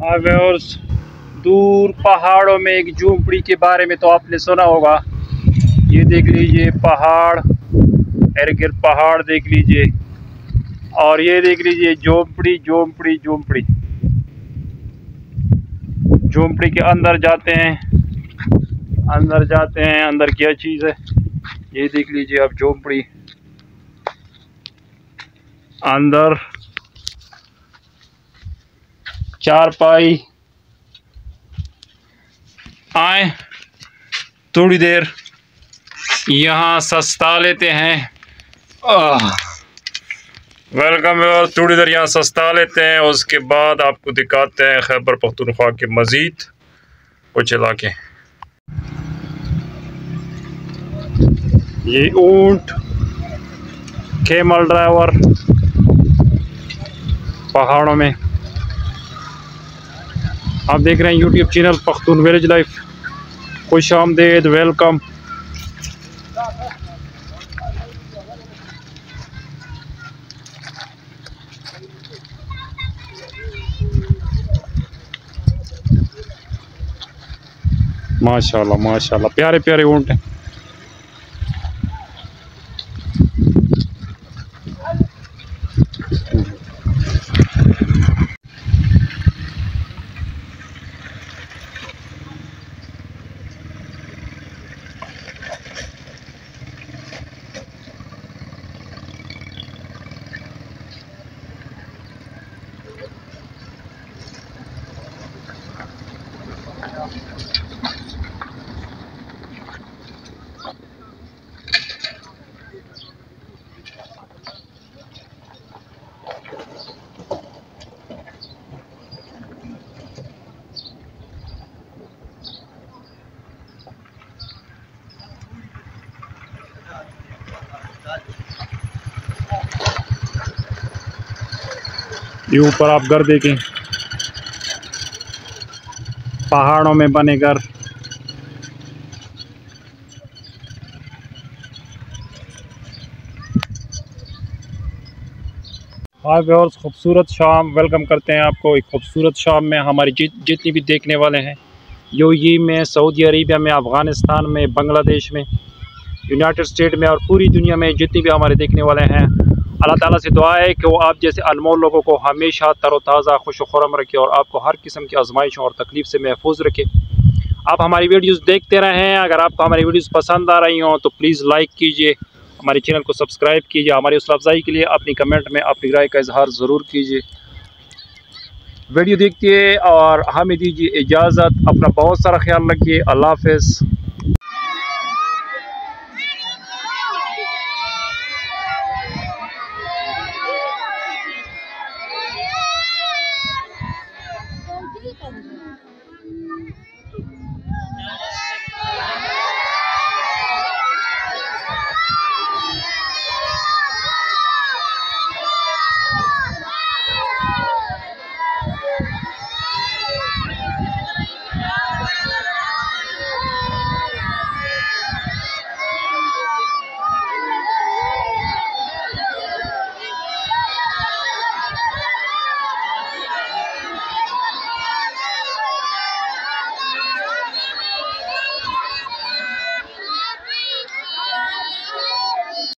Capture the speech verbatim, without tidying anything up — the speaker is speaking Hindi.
हाँ व्यूअर्स, दूर पहाड़ों में एक झोंपड़ी के बारे में तो आपने सुना होगा। ये देख लीजिए पहाड़, इर्द गिर्द पहाड़ देख लीजिए, और ये देख लीजिए झोंपड़ी झोंपड़ी झोंपड़ी झोंपड़ी के अंदर जाते हैं अंदर जाते हैं अंदर क्या चीज़ है ये देख लीजिए। अब झोंपड़ी अंदर चारपाई, आए थोड़ी देर यहाँ सस्ता लेते हैं। वेलकम। और थोड़ी देर यहाँ सस्ता लेते हैं, उसके बाद आपको दिखाते हैं खैबर पख्तूनख्वा के मज़ीद कुछ इलाके। ये ऊंट, कैमल ड्राइवर पहाड़ों में। आप देख रहे हैं YouTube channel Pakhtun village life. खुश आमदेद, वेलकम। माशाल्लाह माशाल्लाह, प्यारे प्यारे ऊंट हैं। ये ऊपर आप घर देखें, पहाड़ों में बने घर। हाँ व्यूअर्स, खूबसूरत शाम, वेलकम करते हैं आपको एक खूबसूरत शाम में। हमारी जि, जितनी भी देखने वाले हैं यूएई में, सऊदी अरेबिया में, अफ़गानिस्तान में, बांग्लादेश में, यूनाइटेड स्टेट में और पूरी दुनिया में जितनी भी हमारे देखने वाले हैं, अल्लाह ताला से दुआ है कि वो आप जैसे अनमोल लोगों को हमेशा तरोताज़ा, खुश खुरम रखे और आपको हर किस्म की आजमाइशों और तकलीफ़ से महफूज रखे। आप हमारी वीडियोस देखते रहें। अगर आपको हमारी वीडियोस पसंद आ रही हों तो प्लीज़ लाइक कीजिए, हमारे चैनल को सब्सक्राइब कीजिए। हमारी हौसला अफजाई के लिए अपनी कमेंट में अपनी राय का इजहार ज़रूर कीजिए। वीडियो देखिए और हमें दीजिए इजाज़त। अपना बहुत सारा ख्याल रखिए। अल्लाह हाफ़िज़।